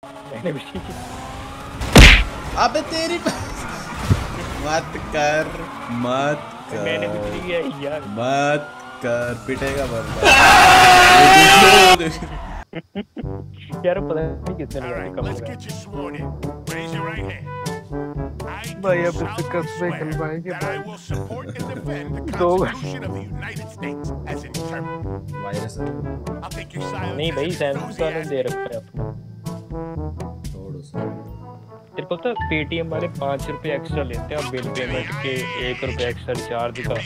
मैंने भी अबे तेरी मत कर मैंने भी किया यार। मत कर पिटेगा बंदा। यार पता नहीं कितने लगाए कम लगाए भाई। अब इससे कसमें खिलवाएंगे भाई। दो वायरस नहीं भाई, सैमसंग वाले ने दे रखा है अपना। छोड़ो तेरे को तो पेटीएम वाले 5 रुपए एक्स्ट्रा लेते हैं बिल पेमेंट के, 1 रुपया एक्स्ट्रा चार्ज का।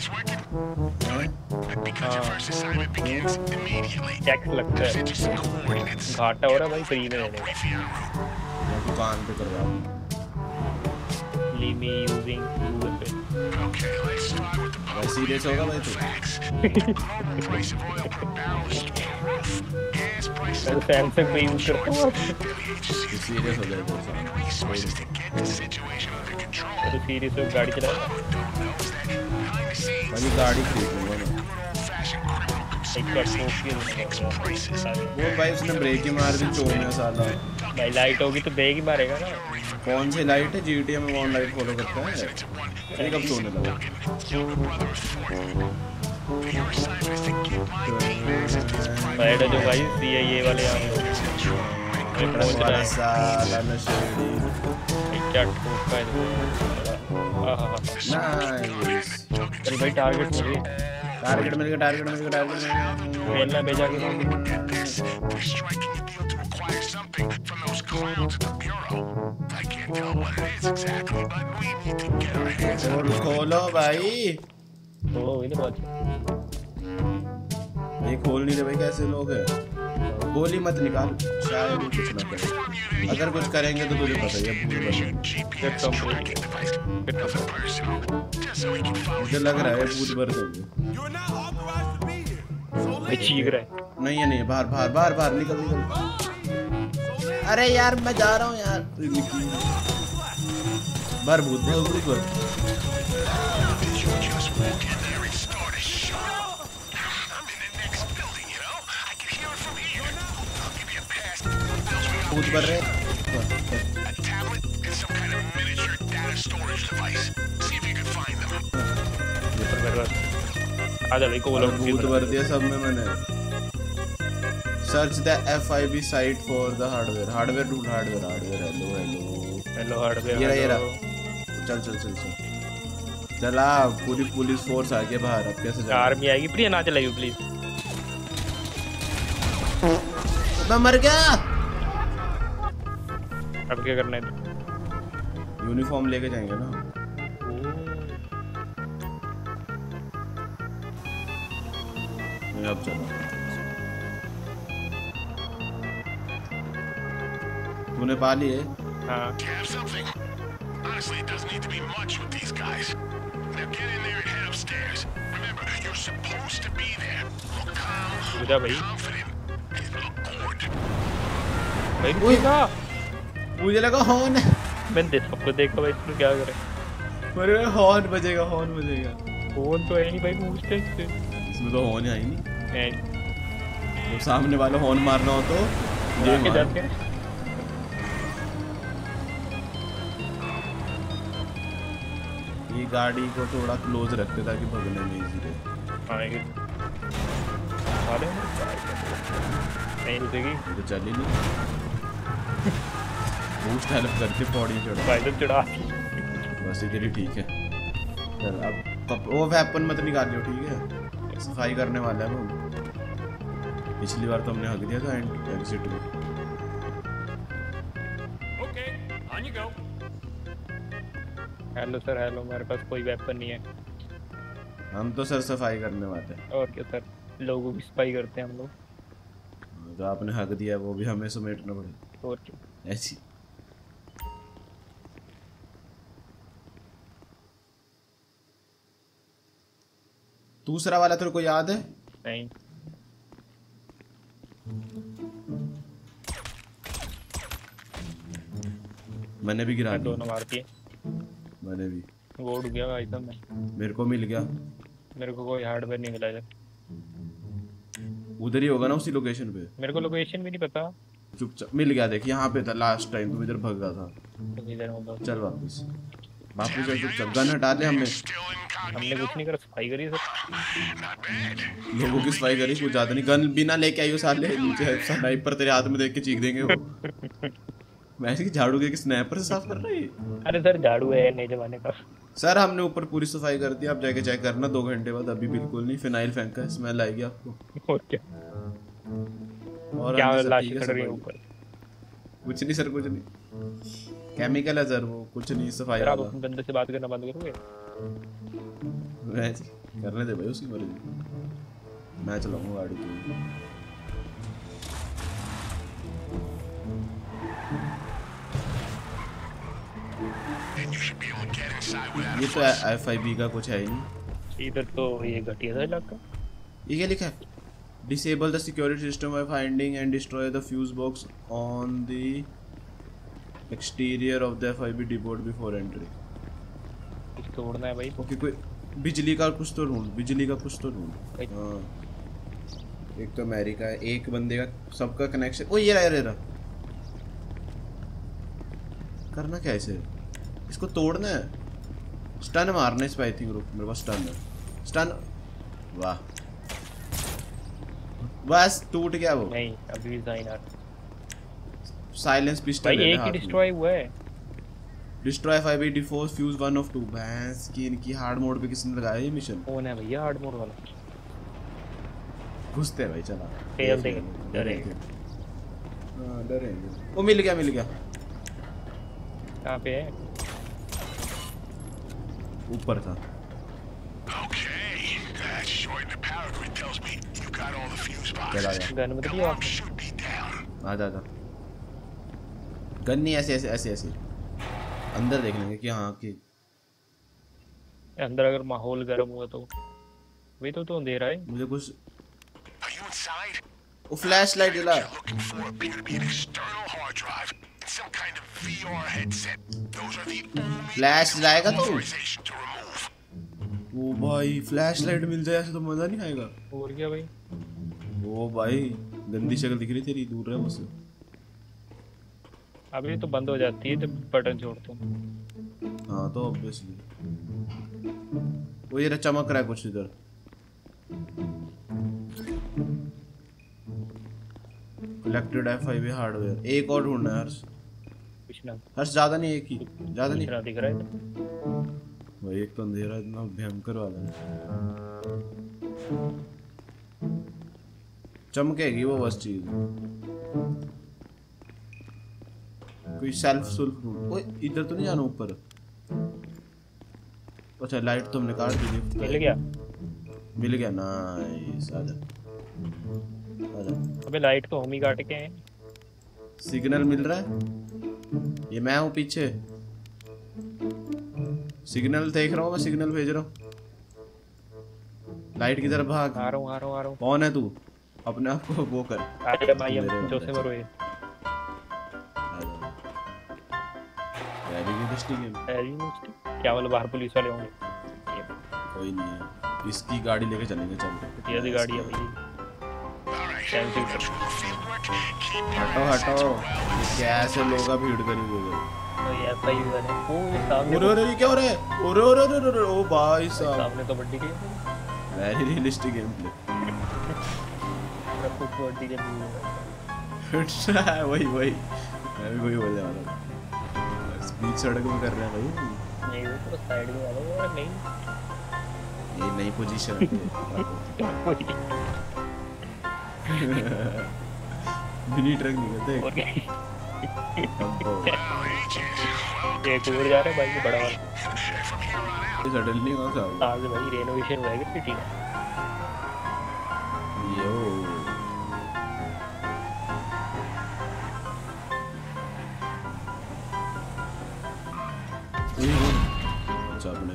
टैक्स लगता है, घाटा हो रहा है भाई फ्री में लेने का। दुकान पे करवा ली me using Google Pay. Serious होगा भाई तू? सैमसंग पे यूज करता हूँ। सीरियस हो जाएगा तो सीरियस हो गाड़ी चला भाई, गाड़ी खरीद लूंगा मैं। वो भाई उसने ब्रेक ही मार दी चोर साला। भाई लाइट होगी तो बैग ही मारेगा ना। कौन सी लाइट है? जीटीए में कौन लाइट फॉलो करता है? ये कब सोने लगा? बैठ जो भाई सीआईए वाले आ गए। साला नशेड़ी क्या ठोका है नाइस। चल भाई टारगेट मिल गया, टारगेट मिल गया। खेलना भेजा के खोलो भाई। ये खोल नहीं रहे भाई, कैसे लोग हैं? गोली मत निकाल, शायद कुछ ना करे। अगर कुछ करेंगे तो तुझे पता ही है। मुझे लग रहा है भूत भर देंगे। चीख रहा है। नहीं है, नहीं बाहर निकल। अरे यार मैं जा रहा हूँ यार। बार भूत भर। भूत भर रहे। भूत भर दिया सब में मैंने। Search the FIB site for the hardware tool. Hardware hello hardware. ये रहा। चल चला। पूरी पुलिस फोर्स आ गई बाहर। अब कैसे जा? आर्मी आएगी प्रिया, ना चलाइयो प्लीज। मैं मर गया। अब क्या करना है? यूनिफॉर्म लेके जाएंगे ना। अब चलो। तूने पा लिए? हाँ। भाई मुझे लगा हॉर्न। मैंने सबको देखा भाई, इसमें क्या करे? अरे हॉर्न बजेगा। फोन तो है नहीं भाई, पूछते इसमें तो हॉर्न है ही नहीं। तो सामने वाला हॉर्न मारना हो तो ये गाड़ी को थोड़ा क्लोज रखते ताकि भगने में इजी रहे। नहीं रुकेगी तो चल ही नहीं। बूस्ट हेल्प करके पौड़ी चढ़ा भाई, तो चढ़ा बस इधर ही ठीक है। चल अब वो वेपन मत निकालियो, ठीक है? सफाई करने वाला है वो। पिछली बार तो हमने हक दिया था एग्जिट में। Hello sir, hello. मेरे पास कोई वेपन नहीं है। हम तो सर सफाई करने वाले हैं। और क्या सर, लोगों की सफाई करते हैं हम लोग। जो आपने हक दिया वो भी हमें समेटना पड़ेगा। और क्या ऐसी। दूसरा वाला तेरे को याद है? नहीं। मैंने भी गिरा दोनों मार दिए। मैंने भी। वो उड़ गया भाई साहब। मेरे को मिल गया। मेरे को कोई हार्डवेयर नहीं मिला है। उधर ही होगा ना, उसी लोकेशन पे। मेरे को लोकेशन भी नहीं पता। चुपचाप मिल गया। देख यहाँ पे था लास्ट टाइम, तुम इधर भाग रहा था। इधर मतलब चल वापस वापस चल, चुपचाप गन हटा ले। हमने कुछ नहीं करा, सफाई करी सर। लोगों की सफाई करी, कुछ ज्यादा नहीं। गन बिना लेके आई हो साले, नीचे स्नाइपर तेरे हाथ में देख के चीख देंगे वो। मैं ऐसे झाड़ू के स्नैपर से साफ कर रहा है। अरे सर झाड़ू है नए जमाने का। सर हमने ऊपर पूरी सफाई कर दी, आप जाके चेक करना 2 घंटे बाद। अभी बिल्कुल नहीं, फिनाइल फेंका, स्मेल आएगी आपको। और क्या और क्या अंदर सब लाश ठीक है, खड़ रही है सफाई। ऊपर। कुछ नहीं सर, कुछ नहीं, केमिकल है सर वो, कुछ नहीं सफाई सर आप वाला। अपने बंदे से बात करना बंद करोगे? करने दे भाई, उसकी मर्जी। मैं चलाऊंगा गाड़ी की। ये तो FIB का कुछ है ही नहीं। इधर तो ये घटिया था इलाका। ये क्या लिखा है? Disable the security system by finding and destroy the fuse box on the exterior of the FIB depot before entry. कुछ तोड़ना है भाई। ओके, कोई बिजली का कुछ तो ढूंढ, बिजली का कुछ तो ढूंढ। हाँ, एक तो अमेरिका है, एक बंदे का, सबका कनेक्शन। ओ ये रहा। करना क्या है इसे? इसको तोड़ना है, स्टन मारना है इस पे। आई थिंक रुक, मेरे पास स्टन है। स्टन, वाह बस टूट गया वो। नहीं अभी भी साइन आ साइलेंस पिस्टल भाई, है एक ही डिस्ट्रॉय हुआ है। डिस्ट्रॉय 5 डिफोर्स फ्यूज 1 ऑफ 2। भैंस की इनकी हार्ड मोड पे किसने लगाया ये मिशन? कौन है भैया हार्ड मोड वाला? घुसते हैं भाई, चला तेल देंगे, डरेंगे। हां डरेंगे। वो मिल गया। कहां पे है? ऊपर था। चला गया। गन मत दियो आप। आजा। गन नहीं, ऐसे अंदर देख लेंगे कि हाँ कि अंदर अगर माहौल गर्म हुआ तो वही तो अंधेरा है। मुझे कुछ वो फ्लैश लाइट जला। फ्लैश लाएगा तो वो भाई, फ्लैश लाइट मिल जाए ऐसे तो मजा नहीं आएगा। और क्या भाई? वो भाई गंदी शक्ल दिख रही तेरी, दूर रहे मुझसे। अभी तो बंद हो जाती है जब बटन छोड़ता हूँ। हाँ तो ऑब्वियसली वो ये चमक रहा है कुछ इधर। Collected FIB hardware. एक और ढूंढना है हर्ष। कुछ ना ज्यादा नहीं, एक ही, ज्यादा नहीं। दिख रहा है भाई एक तो अंधेरा इतना भयंकर वाला है। चमकेगी वो बस चीज। कोई सेल्फ सुल्फ ढूंढ। ओए इधर तो नहीं जाना ऊपर। अच्छा लाइट तो हमने काट दी। मिल गया नाइस। आजा। अबे लाइट तो हम ही काट के हैं। सिग्नल मिल रहा है, ये मैं हूँ पीछे। सिग्नल देख रहा हूँ मैं, सिग्नल भेज रहा हूँ। लाइट की तरफ भाग। आ रहा हूँ। कौन है तू? अपने आप को वो कर। आजा भाई, हम जोसे मरो ये। क्या मतलब बाहर पुलिस वाले होंगे? कोई नहीं है, इसकी गाड़ी लेके चलेंगे। चल ये गाड़ी है भाई। हटो कैसे लोग भीड़ करी हुई है। तो ये ऐसा ही हुआ है। वो ये सामने अरे क्या हो रहा है? अरे ओ भाई साहब, सामने तो बड्डी गेम है। Very realistic game play. सब कुछ बड्डी गेम है। वही मैं भी वही बोलने वाला था। बीच सड़क में कर रहे हैं भाई। नहीं वो तो साइड में वाला है। नहीं ये नई पोजीशन है। मिनी ट्रक निकलते हैं। ये टूर जा रहा है भाई, ये बड़ा वाला। ये सडनली कहाँ से आ गया? आज भाई रेनोवेशन हुआ है सिटी में। यो अच्छा अपने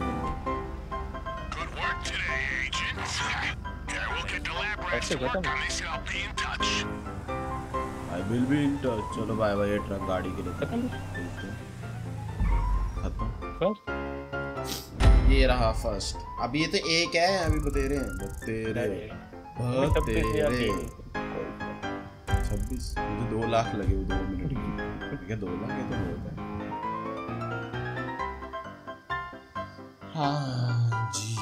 ऐसे खत्म। I will be in touch. चलो बाय बाय। ये ट्रक गाड़ी के लिए खत्म। ये रहा फर्स्ट। अब ये तो एक है, अभी बतेरे हैं। बतेरे अच्छा 26 मुझे 2 लाख लगे वो 2 मिनट की। ठीक है 2 लाख ये तो बहुत है। हाँ जी